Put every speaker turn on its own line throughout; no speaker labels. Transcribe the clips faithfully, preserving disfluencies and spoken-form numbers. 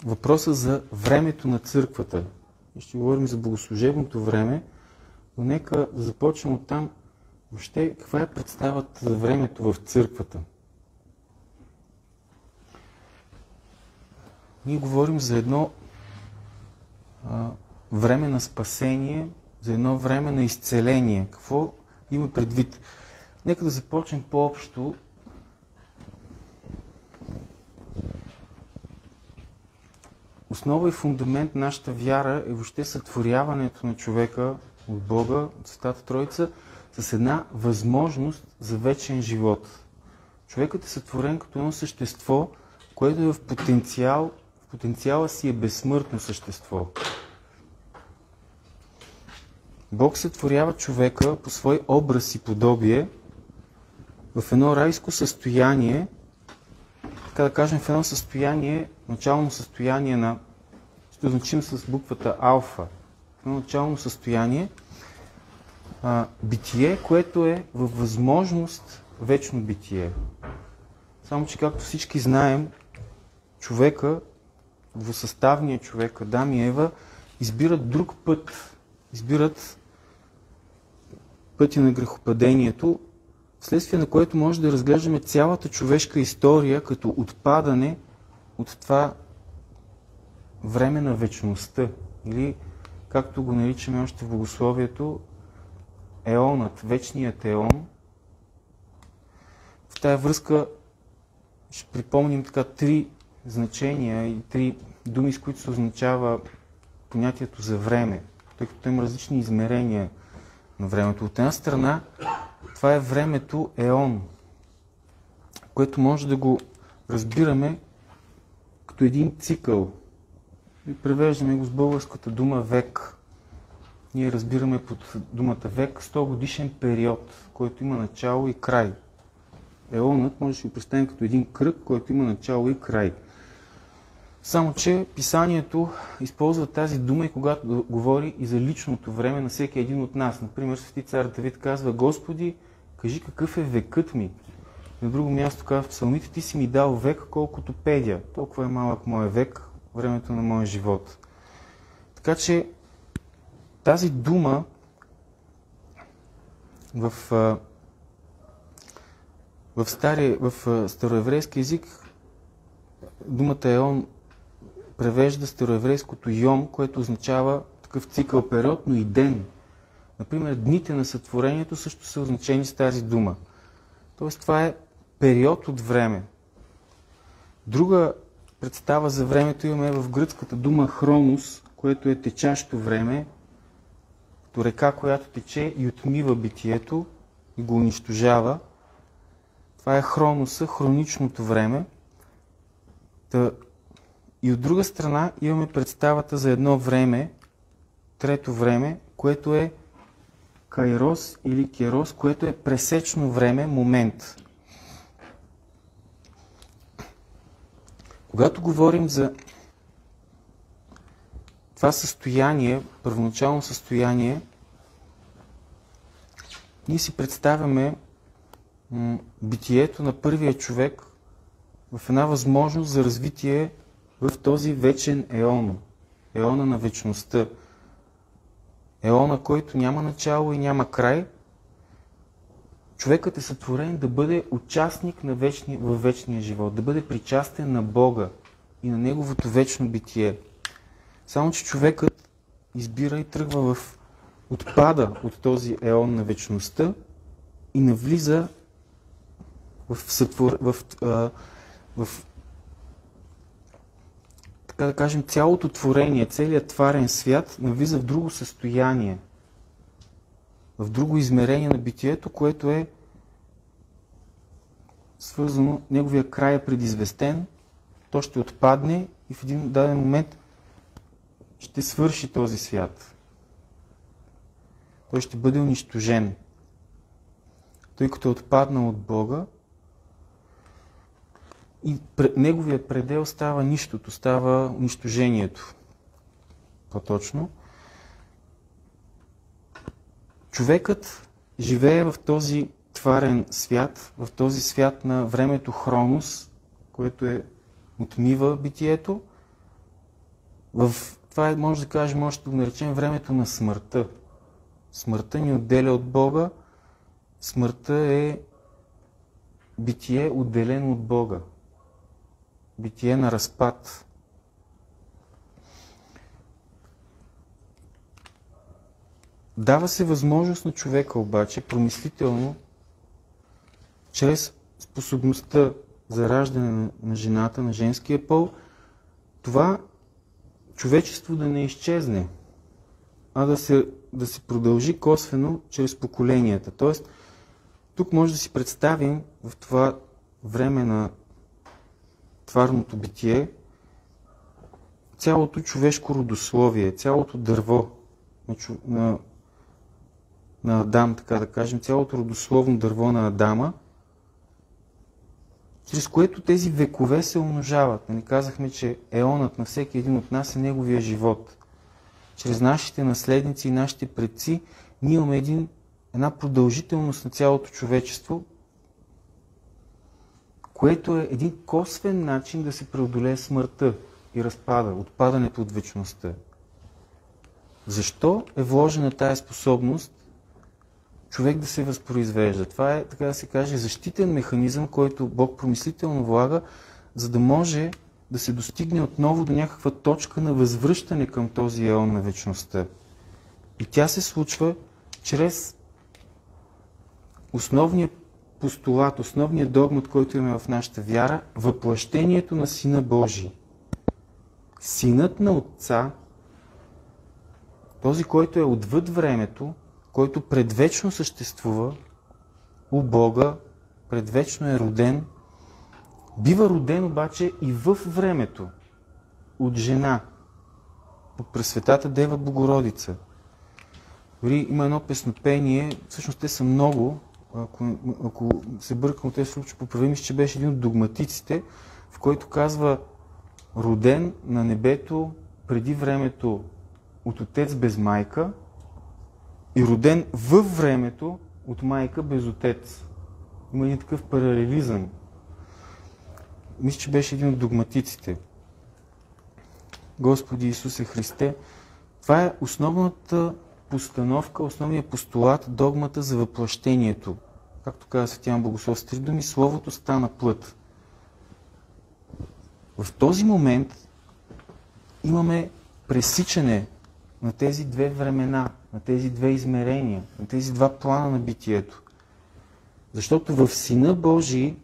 въпроса за времето на църквата. И ще говорим за богослужебното време, но нека да започнем от там. Въобще, каква е представата за времето в църквата? Ние говорим за едно а, време на спасение, за едно време на изцеление. Какво има предвид? Нека да започнем по-общо. Основа и фундамент на нашата вяра е въобще сътворяването на човека от Бога, от Светата Троица, с една възможност за вечен живот. Човекът е сътворен като едно същество, което е в потенциал, в потенциала си е безсмъртно същество. Бог сътворява човека по свой образ и подобие в едно райско състояние, така да кажем, в едно състояние, начално състояние на, ще означим с буквата алфа, в едно начално състояние, а, битие, което е във възможност вечно битие. Само че, както всички знаем, човека, двусъставният човек, Адам и Ева, избират друг път, избират пътя на грехопадението, вследствие на което може да разглеждаме цялата човешка история като отпадане от това време на вечността. Или, както го наричаме още в богословието, еонът, вечният еон. В тая връзка ще припомним така три значения и три думи, с които се означава понятието за време, тъй като има различни измерения на времето. От една страна, това е времето еон, което може да го разбираме като един цикъл. И превеждаме го с българската дума век. Ние разбираме под думата век сто годишен период, който има начало и край. Еонът може да си го представим като един кръг, който има начало и край. Само че писанието използва тази дума и когато говори и за личното време на всеки един от нас. Например, Свети цар Давид казва: Господи, кажи какъв е векът ми. На друго място казва в псалмите: Ти си ми дал век, колкото педя. Толкова е малък моя век, времето на моя живот. Така че тази дума в, в, стари, в староеврейски език думата еон превежда староеврейското йом, което означава такъв цикъл период, но и ден. Например, дните на сътворението също са означени с тази дума. Тоест, това е период от време. Друга представа за времето имаме в гръцката дума хронос, което е течащо време, като река, която тече и отмива битието и го унищожава. Това е хроноса, хроничното време. Та, и от друга страна имаме представата за едно време, трето време, което е кайрос или керос, което е пресечно време, момент. Когато говорим за това състояние, първоначално състояние, ние си представяме м- битието на първия човек в една възможност за развитие в този вечен еон, еона на вечността. Еона, който няма начало и няма край. Човекът е сътворен да бъде участник на вечни, във вечния живот, да бъде причастен на Бога и на Неговото вечно битие. Само че човекът избира и тръгва в отпада от този еон на вечността и навлиза в, сътвор, в, в, в така да кажем, цялото творение, целият тварен свят навлиза в друго състояние, в друго измерение на битието, което е свързано, неговия край е предизвестен, то ще отпадне и в един даден момент ще свърши този свят. Той ще бъде унищожен, тъй като е отпаднал от Бога и неговия предел става нищото, става унищожението. По-точно. Човекът живее в този тварен свят, в този свят на времето Хронос, което е отмива битието, В това е, може да кажем, може да го наречем времето на смъртта. Смъртта ни отделя от Бога. Смъртта е битие отделено от Бога. Битие на разпад. Дава се възможност на човека обаче, промислително, чрез способността за раждане на жената, на женския пол, това човечество да не изчезне, а да се, да се продължи косвено чрез поколенията. Тоест, тук може да си представим в това време на тварното битие цялото човешко родословие, цялото дърво на, на, на Адам, така да кажем, цялото родословно дърво на Адама, чрез което тези векове се умножават. Нали, казахме, че еонът на всеки един от нас е неговия живот. Чрез нашите наследници и нашите предци ние имаме един, една продължителност на цялото човечество, което е един косвен начин да се преодолее смъртта и разпада, отпадането от вечността. Защо е вложена тая способност човек да се възпроизвежда? Това е, така да се каже, защитен механизъм, който Бог промислително влага, за да може да се достигне отново до някаква точка на възвръщане към този еон на вечността. И тя се случва чрез основния постулат, основният догмат, който имаме в нашата вяра, въплъщението на Сина Божий. Синът на Отца, този, който е отвъд времето, който предвечно съществува у Бога, предвечно е роден, бива роден обаче и във времето от жена, от Пресветата Дева Богородица. Дори има едно песнопение, всъщност те са много, ако, ако се бъркам от тези случаи, поправи ми, че беше един от догматиците, в който казва: роден на небето преди времето от отец без майка и роден във времето от майка без отец. Има един такъв паралелизъм. Мисля, че беше един от догматиците. Господи Исусе Христе, това е основната постановка, основният постулат, догмата за въплъщението. Както каза Свети Йоан Богослов с три думи, Словото стана плът. В този момент имаме пресичане на тези две времена, на тези две измерения, на тези два плана на битието. Защото в Сина Божий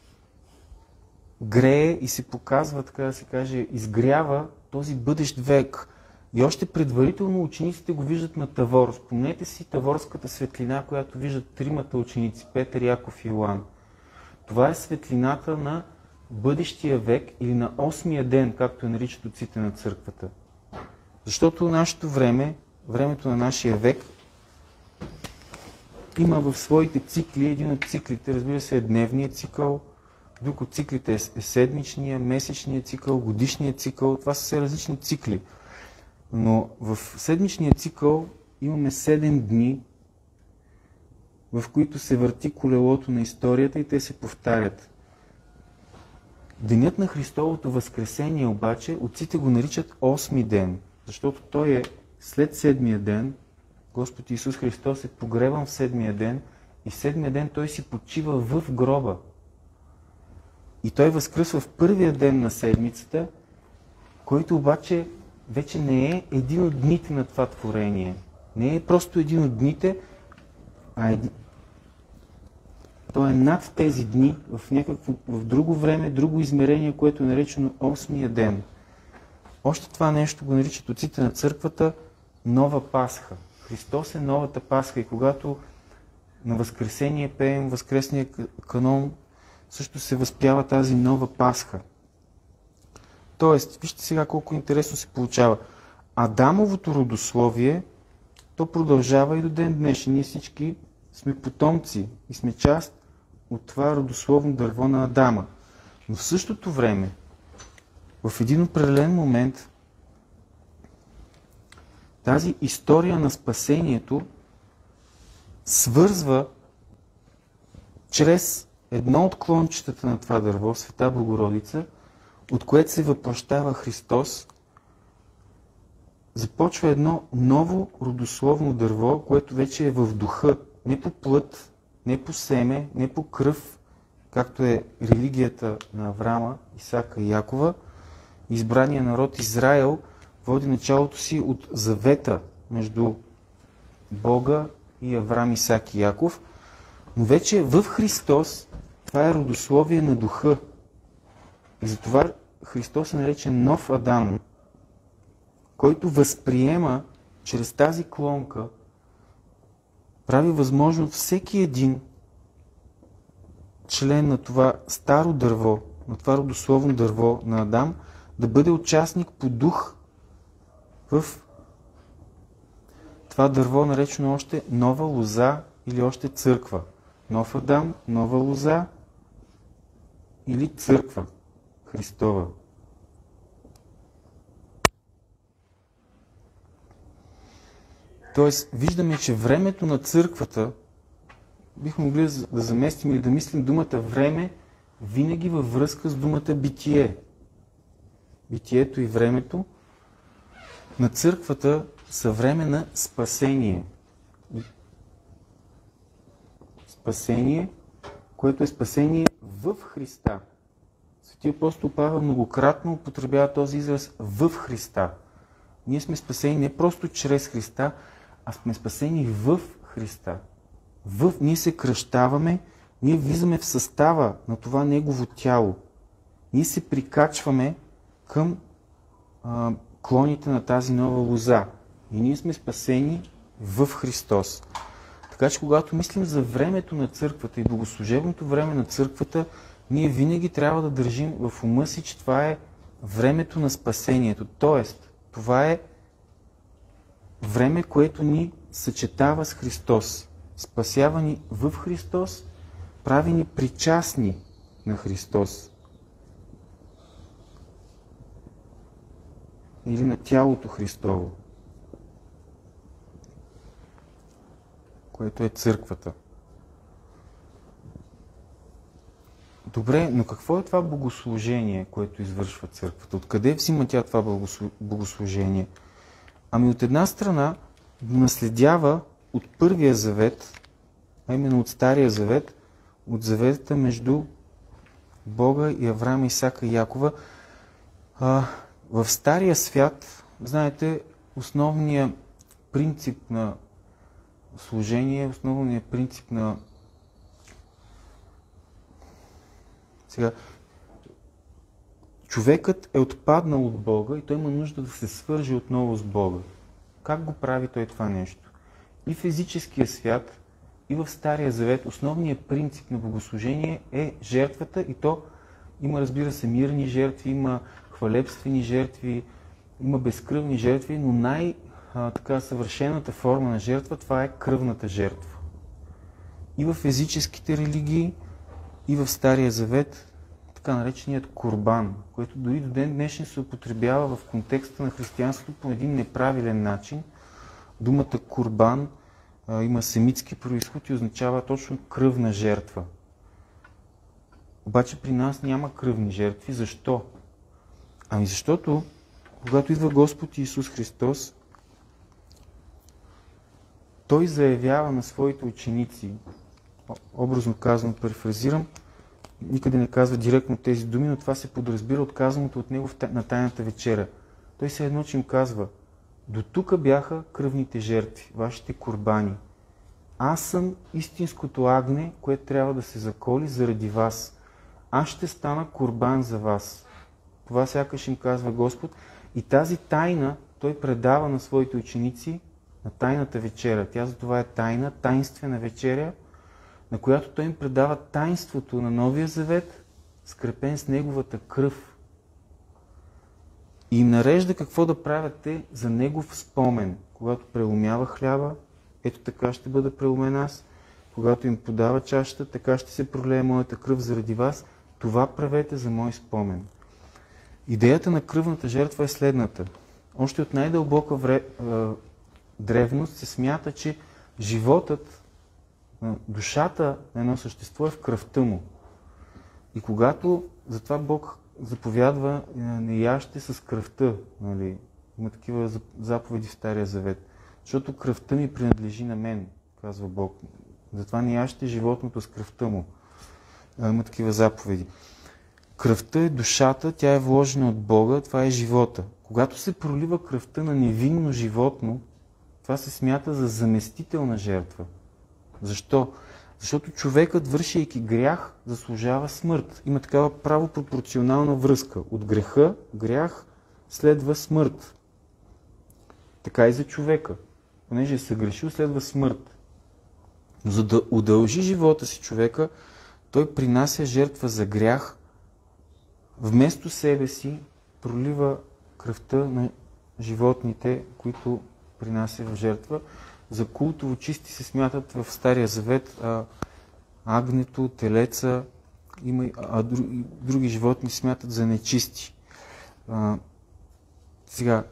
грее и се показва, така да се каже, изгрява този бъдещ век. И още предварително учениците го виждат на Тавор. Спомнете си таворската светлина, която виждат тримата ученици, Петър, Яков и Йоан. Това е светлината на бъдещия век или на осмия ден, както я наричат отците на църквата. Защото нашето време, времето на нашия век, има в своите цикли, един от циклите, разбира се, е дневният цикъл, друг от циклите е седмичния, месечния цикъл, годишния цикъл. Това са все различни цикли. Но в седмичния цикъл имаме седем дни, в които се върти колелото на историята и те се повтарят. Денят на Христовото възкресение обаче, отците го наричат осми ден, защото той е след седмия ден. Господ Исус Христос е погребан в седмия ден и в седмия ден той си почива в гроба. И той възкръсва в първия ден на седмицата, който обаче вече не е един от дните на това творение. Не е просто един от дните, а един... той е над тези дни, в някакво, в друго време, друго измерение, което е наречено осмия ден. Още това нещо го наричат отците на църквата нова Пасха. Христос е новата Пасха и когато на Възкресение пеем възкресния канон, също се възпява тази нова Пасха. Тоест, вижте сега колко интересно се получава. Адамовото родословие, то продължава и до ден днешен. Ние всички сме потомци и сме част от това родословно дърво на Адама. Но в същото време, в един определен момент, тази история на спасението свързва чрез едно от клончетата на това дърво, Света Богородица, от което се въплъщава Христос, започва едно ново родословно дърво, което вече е в духа, не по плът, не по семе, не по кръв, както е религията на Авраама, Исака и Якова. Избрания народ Израел води началото си от завета между Бога и Авраам, Исак и Яков, но вече в Христос това е родословие на духа. И затова Христос е наречен нов Адам, който възприема чрез тази клонка, прави възможно всеки един член на това старо дърво, на това родословно дърво на Адам, да бъде участник по дух в това дърво, наречено още нова лоза или още църква. Нов Адам, нова лоза или църква Христова. Тоест, виждаме, че времето на църквата, бихме могли да заместим или да мислим думата време винаги във връзка с думата битие. Битието и времето на църквата са време на спасение. Спасение, което е спасение в Христа. Свети апостол Павел многократно употребява този израз в Христа. Ние сме спасени не просто чрез Христа, а сме спасени в Христа. В... Ние се кръщаваме, ние влизаме в състава на това Негово тяло. Ние се прикачваме към а, клоните на тази нова лоза. И ние сме спасени в Христос. Така че когато мислим за времето на църквата и богослужебното време на църквата, ние винаги трябва да държим в ума си, че това е времето на спасението. Тоест, това е време, което ни съчетава с Христос. Спасява ни в Христос, прави ни причастни на Христос. Или на тялото Христово, което е църквата. Добре, но какво е това богослужение, което извършва църквата? Откъде взима тя това богослужение? Ами от една страна наследява от Първия завет, а именно от Стария завет, от завета между Бога и Авраама, Исака и Якова. А, в Стария свят, знаете, основният принцип на служение, основният принцип на Сега, човекът е отпаднал от Бога и той има нужда да се свърже отново с Бога. Как го прави той това нещо? И в физическия свят, и в Стария завет основният принцип на богослужение е жертвата, и то има, разбира се, мирни жертви, има хвалебствени жертви, има безкръвни жертви, но най-съвършената форма на жертва това е кръвната жертва. И в езическите религии, и в Стария завет, така нареченият курбан, който дори до ден днешен се употребява в контекста на християнството по един неправилен начин. Думата курбан а, има семитски произход и означава точно кръвна жертва. Обаче при нас няма кръвни жертви. Защо? Ами защото, когато идва Господ Исус Христос, Той заявява на своите ученици, образно казано, перифразирам, никъде не казва директно тези думи, но това се подразбира от казаното от Него на Тайната вечеря. Той се едно, че им казва: до тук бяха кръвните жертви, вашите курбани. Аз съм истинското агне, което трябва да се заколи заради вас. Аз ще стана курбан за вас. Това сякаш им казва Господ. И тази тайна Той предава на своите ученици на Тайната вечеря. Тя за това е тайна, таинствена вечеря, на която Той им предава таинството на Новия завет, скрепен с Неговата кръв. И им нарежда какво да правят те за Негов спомен. Когато преломява хляба, ето така ще бъда преломен аз. Когато им подава чашата, така ще се пролее моята кръв заради вас. Това правете за мой спомен. Идеята на кръвната жертва е следната. Още от най-дълбока вре... древност се смята, че животът, душата на едно същество е в кръвта му. И когато затова Бог заповядва: не яжте с кръвта, нали, Има такива заповеди в Стария Завет. Защото кръвта ми принадлежи на мен, казва Бог. Затова не яжте животното с кръвта му. Има такива заповеди. Кръвта е душата, тя е вложена от Бога, това е живота. Когато се пролива кръвта на невинно животно, това се смята за заместителна жертва. Защо? Защото човекът, вършейки грях, заслужава смърт. Има такава правопропорционална връзка. От греха, грях, следва смърт. Така и за човека. Понеже е съгрешил, следва смърт. Но за да удължи живота си човека, той принася жертва за грях, вместо себе си пролива кръвта на животните, които принася в жертва. За култово чисти се смятат в Стария Завет а, агнето, телеца, има, а други, други животни се смятат за нечисти. А, сега,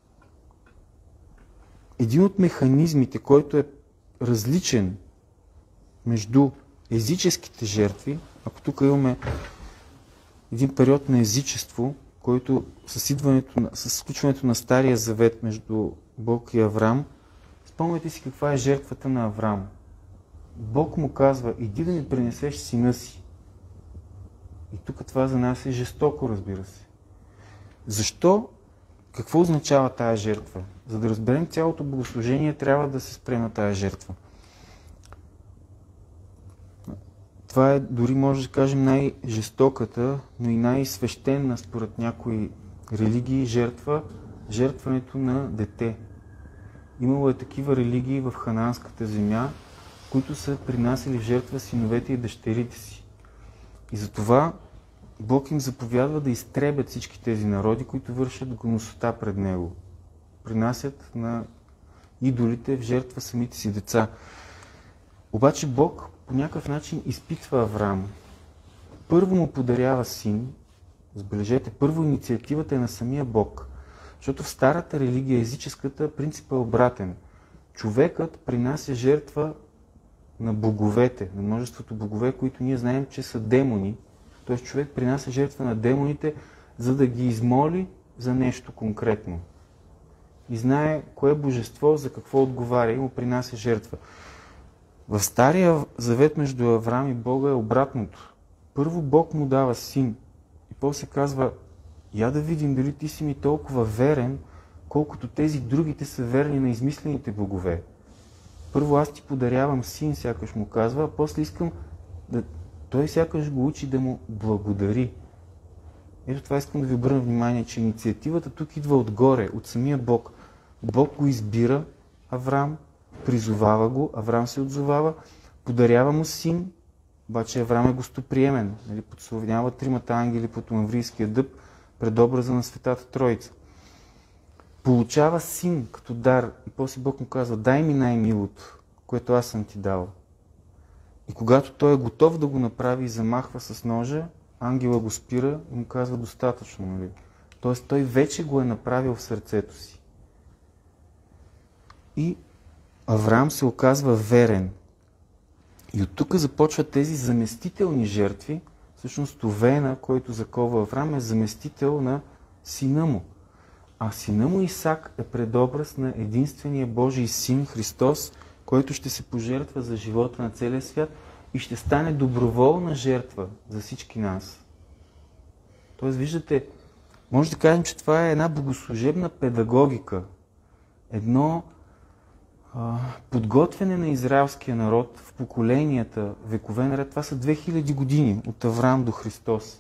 един от механизмите, който е различен между езическите жертви, ако тук имаме един период на езичество, който с, идването на, с включването на Стария Завет между Бог и Аврам, спомняте си каква е жертвата на Аврам. Бог му казва, иди да ми принесеш сина си. И тук това за нас е жестоко, разбира се. Защо? Какво означава тая жертва? За да разберем цялото богослужение, трябва да се спрем на тая жертва. Това е, дори може да кажем, най-жестоката, но и най-свещена според някои религии жертва, жертването на дете. Имало е такива религии в хананската земя, които са принасяли в жертва синовете и дъщерите си. И затова Бог им заповядва да изтребят всички тези народи, които вършат гнусота пред Него. Принасят на идолите в жертва самите си деца. Обаче Бог по някакъв начин изпитва Аврам. Първо му подарява син. Забележете, първо инициативата е на самия Бог. Защото в старата религия, езическата, принципът е обратен. Човекът принася жертва на боговете, на множеството богове, които ние знаем, че са демони. Т.е. човек принася жертва на демоните, за да ги измоли за нещо конкретно. И знае кое божество за какво отговаря и му принася жертва. В Стария Завет между Аврам и Бога е обратното. Първо Бог му дава син и после казва, я да видим дали ти си ми толкова верен, колкото тези другите са верни на измислените богове. Първо аз ти подарявам син, сякаш му казва, а после искам да... Той сякаш го учи да му благодари. Ето това искам да ви обърна внимание, че инициативата тук идва отгоре, от самия Бог. Бог го избира, Аврам, призовава го, Аврам се отзовава, подарява му син, обаче Аврам е гостоприемен, нали, подславява тримата ангели под Маврийския дъб пред образа на Светата Троица. Получава син като дар и после Бог му казва, дай ми най-милото, което аз съм ти дал. И когато той е готов да го направи и замахва с ножа, ангела го спира и му казва достатъчно. Нали? Тоест той вече го е направил в сърцето си. И Авраам се оказва верен. И от тук започват тези заместителни жертви. Всъщност Овена, който закова Авраам, е заместител на сина му. А сина му Исак е предобраз на единствения Божий син Христос, който ще се пожертва за живота на целия свят и ще стане доброволна жертва за всички нас. Тоест, виждате, може да кажем, че това е една богослужебна педагогика. Едно а, подготвяне на израелския народ в поколенията, векове наред. Това са две хиляди години от Авраам до Христос.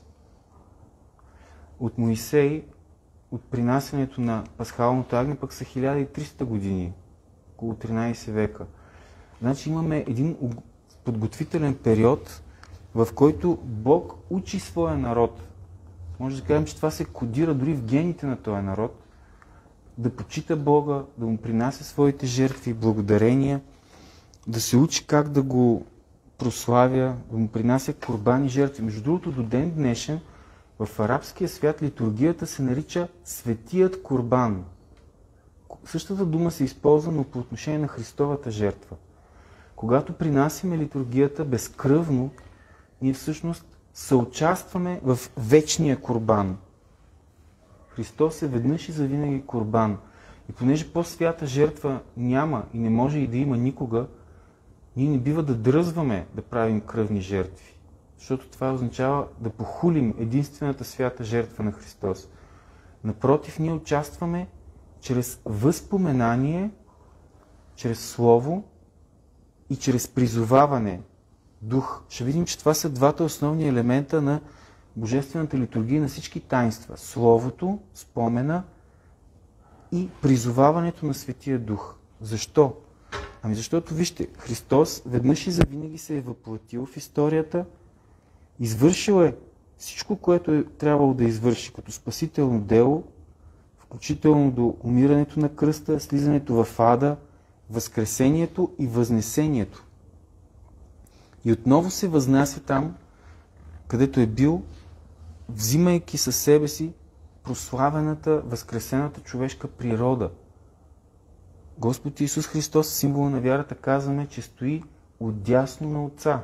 От Моисей, от принасянето на пасхалното агне, пък са хиляда и триста години, около тринайсет века. Значи имаме един подготвителен период, в който Бог учи своя народ. Може да кажем, че това се кодира дори в гените на този народ, да почита Бога, да му принася своите жертви, благодарения, да се учи как да го прославя, да му принася курбани жертви. Между другото, до ден днешен в арабския свят литургията се нарича светият курбан. Същата дума се използва, но по отношение на Христовата жертва. Когато принасяме литургията безкръвно, ние всъщност съучастваме в вечния курбан. Христос е веднъж и завинаги курбан. И понеже по-свята жертва няма и не може и да има никога, ние не бива да дръзваме да правим кръвни жертви. Защото това означава да похулим единствената свята жертва на Христос. Напротив, ние участваме чрез възпоменание, чрез слово и чрез призоваване, дух. Ще видим, че това са двата основни елемента на божествената литургия на всички таинства. Словото, спомена и призоваването на Светия Дух. Защо? Ами защото, вижте, Христос веднъж и завинаги се е въплатил в историята, извършил е всичко, което е трябвало да извърши като спасително дело, включително до умирането на кръста, слизането в ада, възкресението и възнесението. И отново се възнася там, където е бил, взимайки със себе си прославената, възкресената човешка природа. Господ Исус Христос, символа на вярата, казваме, че стои отдясно на Отца,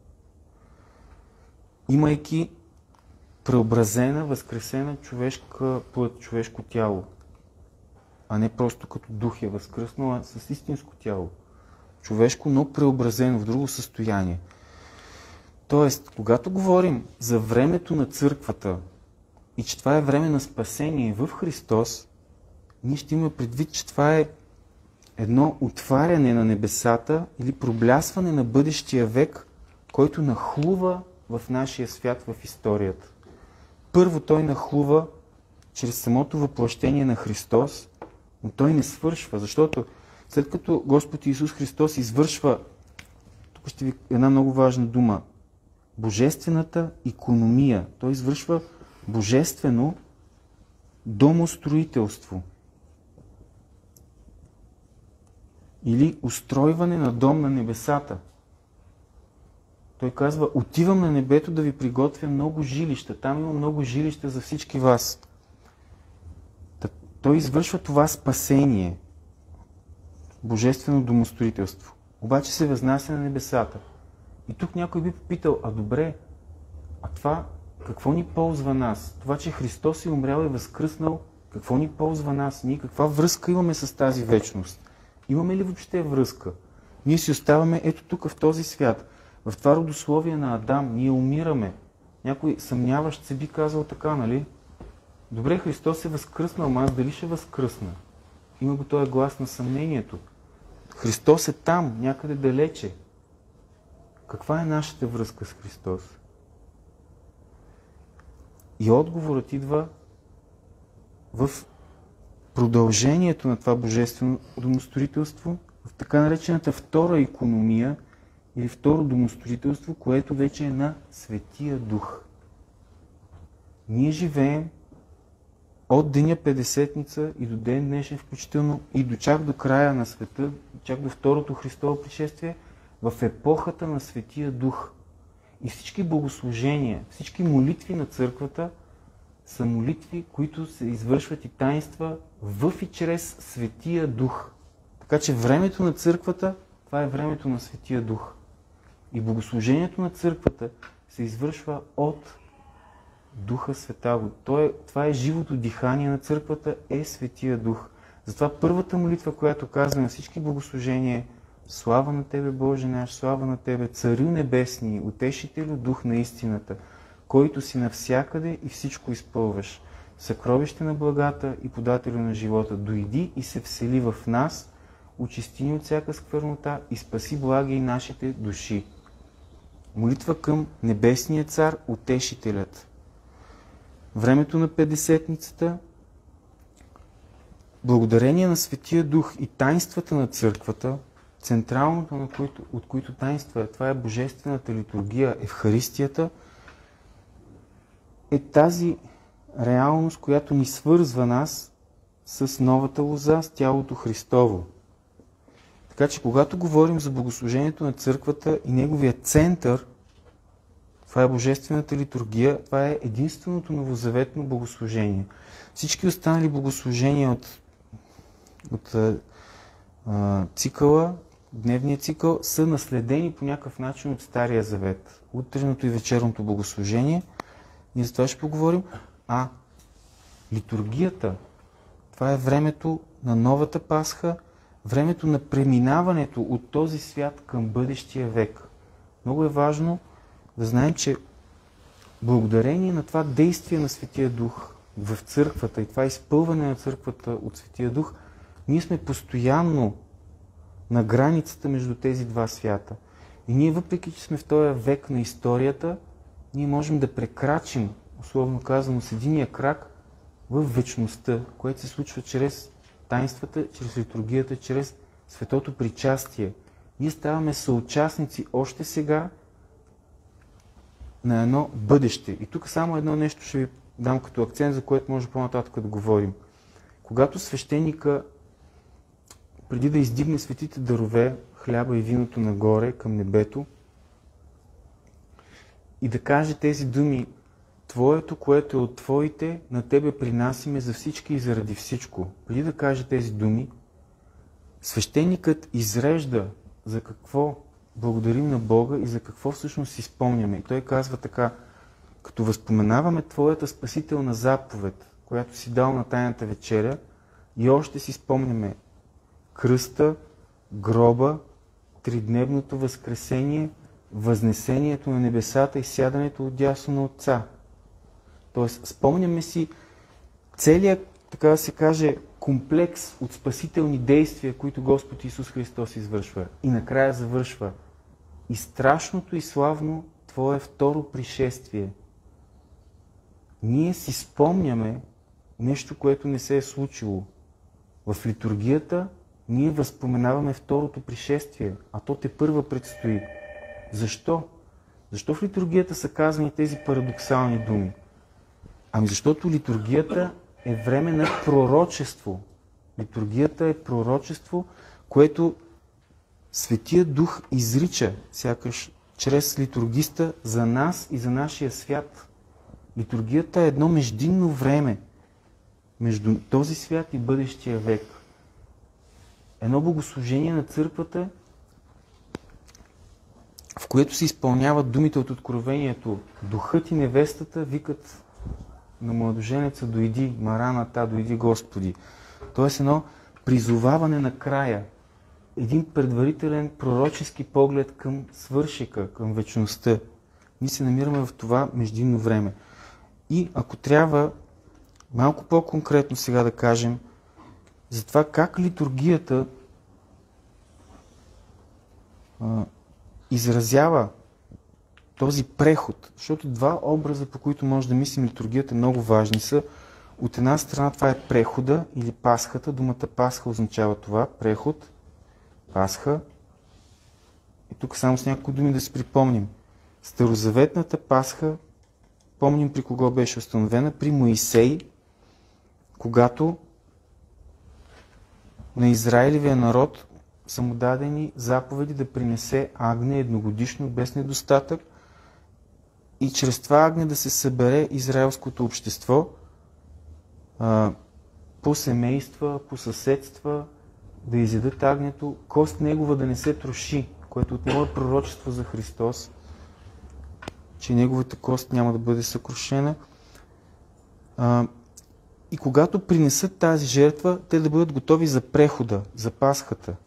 имайки преобразена, възкресена човешка плът, човешко тяло, а не просто като дух е възкръснал, а с истинско тяло. Човешко, но преобразено в друго състояние. Тоест, когато говорим за времето на църквата и че това е време на спасение в Христос, ние ще имаме предвид, че това е едно отваряне на небесата или проблясване на бъдещия век, който нахлува в нашия свят, в историята. Първо той нахлува чрез самото въплъщение на Христос, но той не свършва, защото след като Господ Исус Христос извършва, тук ще ви една много важна дума, божествената икономия. Той извършва божествено домостроителство или устройване на дом на небесата. Той казва, отивам на небето да ви приготвя много жилища. Там има много жилища за всички вас. Той извършва това спасение, божествено домостроителство. Обаче се възнася на небесата. И тук някой би попитал, а добре, а това какво ни ползва нас? Това, че Христос е умрял и възкръснал, какво ни ползва нас? Ние каква връзка имаме с тази вечност? Имаме ли въобще връзка? Ние си оставаме ето тук в този свят. В това родословие на Адам ние умираме. Някой съмняващ се би казал така, нали? Добре, Христос е възкръснал, ама аз дали ще възкръсна? Има го този глас на съмнението. Христос е там, някъде далече. Каква е нашата връзка с Христос? И отговорът идва в продължението на това божествено домостроителство, в така наречената втора икономия или второ домостроителство, което вече е на Светия Дух. Ние живеем от деня Петдесетница и до ден днешен включително и до чак до края на света, чак до второто Христово пришествие, в епохата на Светия Дух. И всички богослужения, всички молитви на църквата са молитви, които се извършват и таинства в и чрез Светия Дух. Така че времето на църквата, това е времето на Светия Дух. И богослужението на църквата се извършва от Духа Светаго. Това е живото дихание на църквата, е Светия Дух. Затова първата молитва, която казва на всички богослужения е: слава на Тебе, Боже наш, слава на Тебе, Царю Небесни, Утешителю, Дух на истината, който си навсякъде и всичко изпълваш, съкровище на благата и подателю на живота, дойди и се всели в нас, очисти ни от всяка сквернота и спаси благи и нашите души. Молитва към Небесния цар, Утешителят. Времето на Петдесетницата, благодарение на Светия Дух и таинствата на църквата, централното, на които, от които таинства, това е божествената литургия, Евхаристията, е тази реалност, която ни свързва нас с новата лоза, с тялото Христово. Така че, когато говорим за богослужението на църквата и неговия център, това е божествената литургия, това е единственото новозаветно богослужение. Всички останали богослужения от, от а, цикъла, дневния цикъл, са наследени по някакъв начин от Стария Завет. Утреното и вечерното богослужение, ние за това ще поговорим. А Литургията, това е времето на новата Пасха, времето на преминаването от този свят към бъдещия век. Много е важно да знаем, че благодарение на това действие на Светия Дух в църквата и това изпълване на църквата от Светия Дух, ние сме постоянно на границата между тези два свята. И ние, въпреки че сме в този век на историята, ние можем да прекрачим, условно казано, с единия крак в вечността, което се случва чрез таинствата, чрез литургията, чрез светото причастие. Ние ставаме съучастници още сега на едно бъдеще. И тук само едно нещо ще ви дам като акцент, за което може по-нататък да говорим. Когато свещеника, преди да издигне светите дарове, хляба и виното нагоре към небето, и да каже тези думи: Твоето, което е от Твоите, на Тебе принасиме за всички и заради всичко. Преди да каже тези думи, свещеникът изрежда за какво благодарим на Бога и за какво всъщност си спомняме. И той казва така: като възпоменаваме Твоята спасителна заповед, която си дал на тайната вечеря, и още си спомняме кръста, гроба, тридневното възкресение, възнесението на небесата и сядането отдясно на Отца. Тоест, спомняме си целият, така да се каже, комплекс от спасителни действия, които Господ Исус Христос извършва. И накрая завършва: и страшното и славно Твое второ пришествие. Ние си спомняме нещо, което не се е случило. В литургията ние възпоменаваме второто пришествие, а то тепърва предстои. Защо? Защо в литургията са казани тези парадоксални думи? Ами защото литургията е време на пророчество. Литургията е пророчество, което Светия Дух изрича, сякаш чрез литургиста, за нас и за нашия свят. Литургията е едно междинно време между този свят и бъдещия век. Едно богослужение на църквата, в което се изпълняват думите от Откровението: Духът и невестата викат на младоженеца: дойди, Мараната, дойди Господи. Тоест едно призоваване на края, един предварителен пророчески поглед към свършека, към вечността. Ние се намираме в това междинно време. И ако трябва малко по-конкретно сега да кажем за това как литургията а, изразява този преход, защото два образа, по които може да мислим литургията, много важни са. От една страна това е прехода или Пасхата. Думата Пасха означава това, преход, Пасха. И тук само с няколко думи да си припомним. Старозаветната Пасха, помним при кого беше установена? При Моисей, когато на Израилевия народ са му дадени заповеди да принесе агне едногодишно, без недостатък, и чрез това агне да се събере израелското общество а, по семейства, по съседства, да изядат агнето, кост негова да не се троши, което отново е пророчество за Христос, че неговата кост няма да бъде съкрушена. А, и когато принесат тази жертва, те да бъдат готови за прехода, за Пасхата.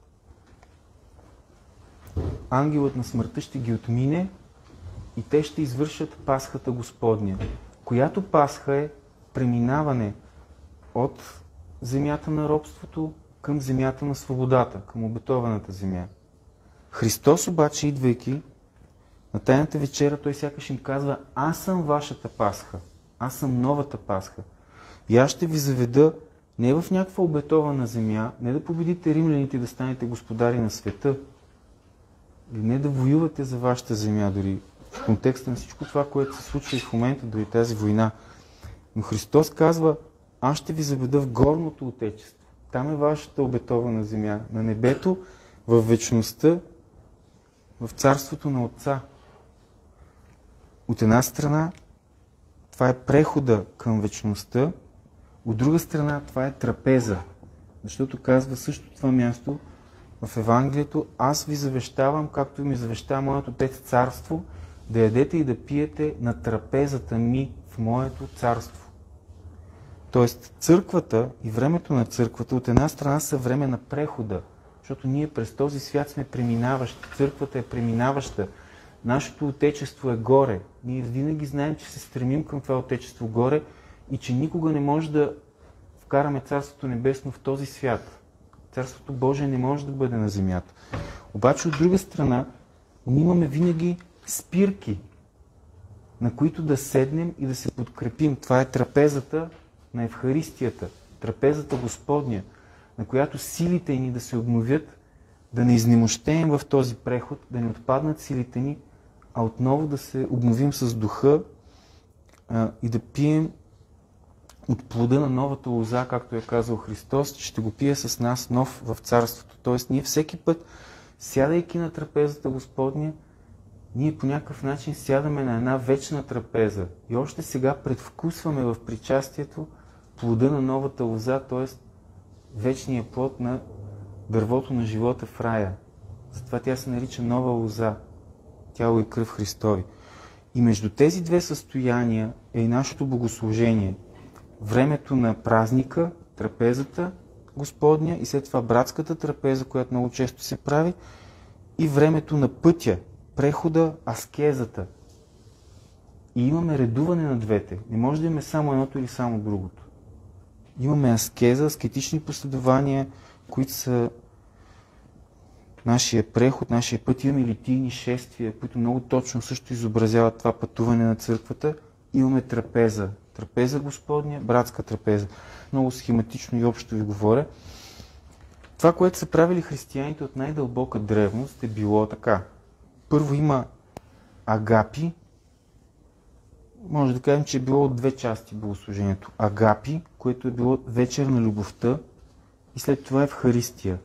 Ангелът на смъртта ще ги отмине и те ще извършат Пасхата Господня, която Пасха е преминаване от земята на робството към земята на свободата, към обетованата земя. Христос обаче, идвайки на тайната вечеря, той сякаш им казва: аз съм вашата Пасха, аз съм новата Пасха. И аз ще ви заведа не в някаква обетована земя, не да победите римляните и да станете господари на света, или не да воювате за вашата земя, дори в контекста на всичко това, което се случва и в момента, дори тази война. Но Христос казва: аз ще ви заведа в горното отечество. Там е вашата обетована земя, на небето, в вечността, в царството на Отца. От една страна, това е прехода към вечността, от друга страна, това е трапеза. Защото казва също това място в Евангелието: аз ви завещавам, както ми завещава моят Отец царство, да ядете и да пиете на трапезата ми в моето царство. Тоест църквата и времето на църквата от една страна са време на прехода, защото ние през този свят сме преминаващи, църквата е преминаваща, нашето отечество е горе. Ние винаги знаем, че се стремим към това отечество горе и че никога не може да вкараме Царството Небесно в този свят. Царството Божие не може да бъде на земята. Обаче от друга страна, ние имаме винаги спирки, на които да седнем и да се подкрепим. Това е трапезата на Евхаристията, трапезата Господня, на която силите ни да се обновят, да не изнемощеем в този преход, да не отпаднат силите ни, а отново да се обновим с духа а, и да пием от плода на новата лоза, както е казал Христос, че ще го пие с нас нов в Царството. Тоест ние всеки път, сядайки на трапезата Господня, ние по някакъв начин сядаме на една вечна трапеза и още сега предвкусваме в причастието плода на новата лоза, т.е. вечния плод на дървото на живота в рая. Затова тя се нарича нова лоза, тяло и кръв Христови. И между тези две състояния е и нашето богослужение. Времето на празника, трапезата Господня и след това братската трапеза, която много често се прави, и времето на пътя, прехода, аскезата. И имаме редуване на двете. Не може да имаме само едното или само другото. Имаме аскеза, аскетични последования, които са нашия преход, нашия път. Имаме литийни шествия, които много точно също изобразяват това пътуване на църквата. Имаме трапеза. Трапеза Господня, братска трапеза. Много схематично и общо ви говоря. Това, което са правили християните от най-дълбока древност, е било така. Първо има агапи. Може да кажем, че е било от две части богослужението. Агапи, което е било вечер на любовта, и след това Евхаристия.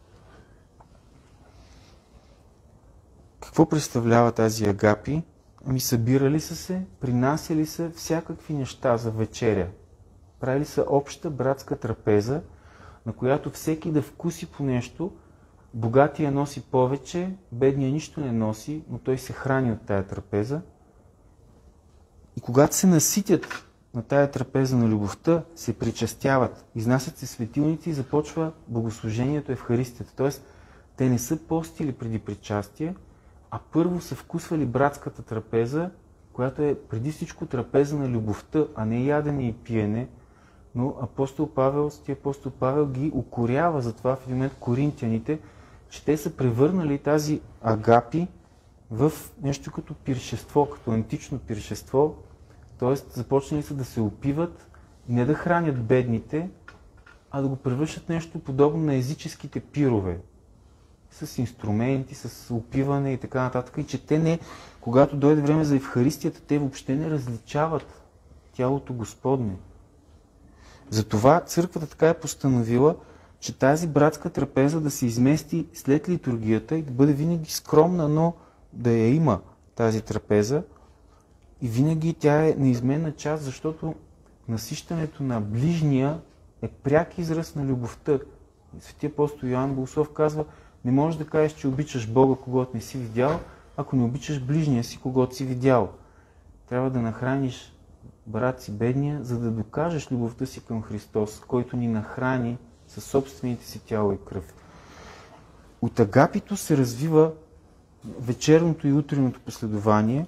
Какво представлява тази агапи? Ами събирали са се, принасяли са всякакви неща за вечеря. Правили са обща братска трапеза, на която всеки да вкуси по нещо. Богатия носи повече, бедния нищо не носи, но той се храни от тая трапеза. И когато се наситят на тая трапеза на любовта, се причастяват, изнасят се светилници и започва богослужението Евхаристията. Тоест, те не са постили преди причастие, а първо са вкусвали братската трапеза, която е преди всичко трапеза на любовта, а не ядене и пиене. Но апостол Павел, сти апостол Павел ги укорява за това в един момент коринтяните, че те са превърнали тази агапи в нещо като пиршество, като антично пиршество, т.е. започнали са да се опиват, не да хранят бедните, а да го превръщат нещо подобно на езическите пирове, с инструменти, с опиване и така нататък. И че те не, когато дойде време за Евхаристията, те въобще не различават тялото Господне. Затова църквата така е постановила, че тази братска трапеза да се измести след литургията и да бъде винаги скромна, но да я има тази трапеза. И винаги тя е неизменна част, защото насищането на ближния е пряк израз на любовта. Светия апостол Йоан Богослов казва, не можеш да кажеш, че обичаш Бога, когото не си видял, ако не обичаш ближния си, когото си видял. Трябва да нахраниш брат си бедния, за да докажеш любовта си към Христос, който ни нахрани със собствените си тяло и кръв. От агапито се развива вечерното и утреното последование,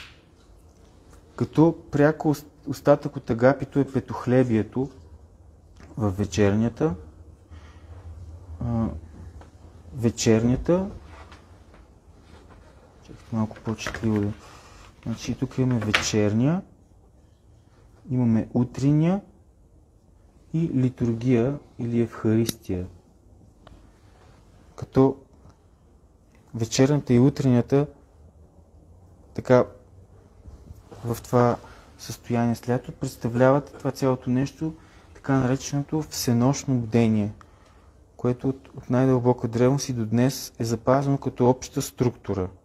като пряко остатък от агапито е петохлебието в вечернята. Вечернята, чакайте малко по-четливо да. Значи тук имаме вечерния, имаме утринния и литургия или Евхаристия. Като вечерната и утринята така в това състояние с лято представляват това цялото нещо, така нареченото всенощно бдение, което от, от най-дълбока древност и до днес е запазено като обща структура.